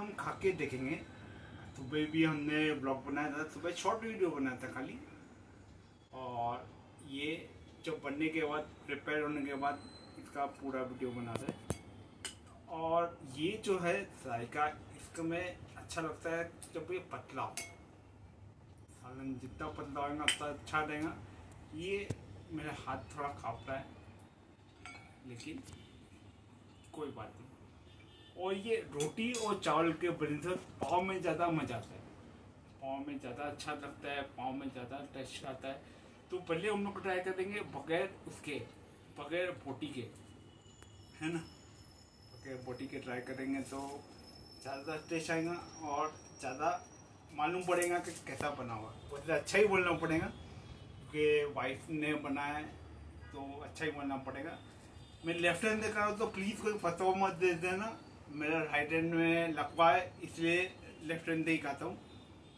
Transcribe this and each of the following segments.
हम खा के देखेंगे। सुबह भी हमने ब्लॉग बनाया था, सुबह शॉर्ट वीडियो बनाया था खाली। और ये जब बनने के बाद, प्रिपेयर होने के बाद इसका पूरा वीडियो बना रहे। और ये जो है जायका, इसका में अच्छा लगता है जब ये पतला हो। सालन जितना पतला होगा उतना अच्छा रहेगा। ये मेरा हाथ थोड़ा कांपता है, लेकिन कोई बात नहीं। और ये रोटी और चावल के बने से पाव में ज़्यादा मज़ा आता है, पाव में ज़्यादा अच्छा लगता है, पाव में ज़्यादा टेस्ट आता है। तो पहले हम लोग ट्राई करेंगे बगैर उसके, बगैर बोटी के, है ना। बगैर बोटी के ट्राई करेंगे तो ज़्यादा टेस्ट आएगा और ज़्यादा मालूम पड़ेगा कि कैसा बना हुआ। बहुत अच्छा ही बोलना पड़ेगा क्योंकि वाइफ ने बनाया है तो अच्छा ही बोलना पड़ेगा। मैं लेफ्ट हैंड देख रहा हूँ तो प्लीज़ कोई फतवा मत दे देना। मेरा राइट हैंड में लकवा है, इसलिए लेफ्ट हैंड से ही खाता हूँ।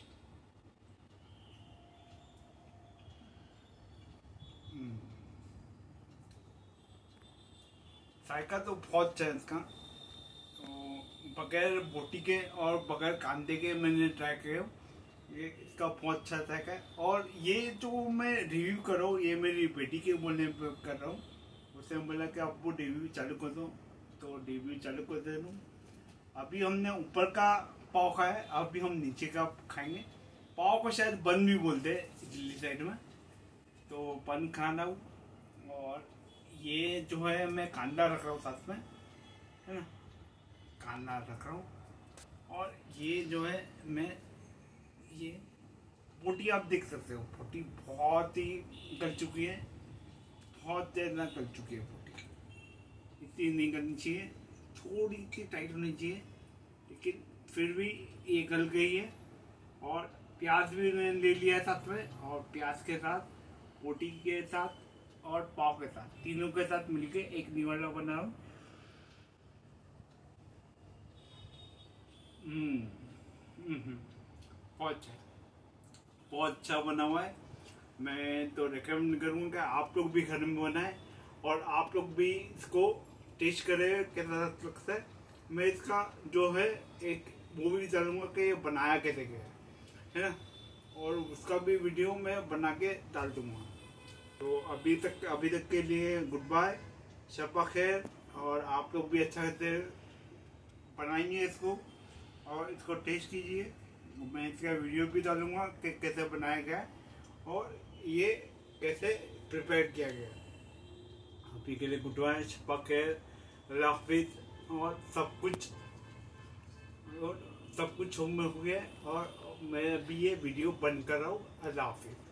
जायका तो बहुत अच्छा है इसका। तो बगैर बोटी के और बगैर कांदे के मैंने ट्राई किया, ये इसका बहुत अच्छा जायका है। और ये जो मैं रिव्यू कर रहा हूँ, ये मेरी बेटी के बोलने पर कर रहा हूँ। उससे बोला कि आप वो रिव्यू चालू कर दो, तो रिव्यू चालू कर दे दूँ। अभी हमने ऊपर का पाव खाया है, अभी हम नीचे का खाएंगे। पाव को शायद बन भी बोलते हैं दिल्ली साइड में, तो बन खाना हूँ। और ये जो है मैं कांदा रख रहा हूँ साथ में, है ना, कांदा रख रहा हूँ। और ये जो है मैं, ये बोटी आप देख सकते हो, बोटी बहुत ही गल चुकी है, बहुत ज़्यादा गल चुकी है बोटी। इतनी नहीं गलनी चाहिए, थोड़ी सी टाइट होनी चाहिए, लेकिन फिर भी ये गल गई है। और प्याज भी मैंने ले लिया है साथ में, और प्याज के साथ, बोटी के साथ और पाव के साथ, तीनों के साथ मिलके एक निवाला बना रहा हूँ। बहुत अच्छा, बहुत अच्छा बना हुआ है। मैं तो रिकमेंड करूँगा कि आप लोग भी घर में बनाएं और आप लोग भी इसको टेस्ट करें कैसा लगता है। मैं इसका जो है एक वो भी डालूंगा कि ये बनाया कैसे गया है ना, और उसका भी वीडियो मैं बना के डाल दूँगा। तो अभी तक के लिए गुड बाय, शब्बा खैर। और आप लोग भी अच्छा से बनाएंगे इसको और इसको टेस्ट कीजिए। मैं इसका वीडियो भी डालूंगा कि कैसे बनाया गया और ये कैसे प्रिपेयर किया गया। अभी के लिए गुड बाय, शब्बा खैर, अल्लाह हाफिज़। और सब कुछ होम में हो गया और मैं अभी ये वीडियो बंद कर रहा हूँ। अल्लाह हाफिज़।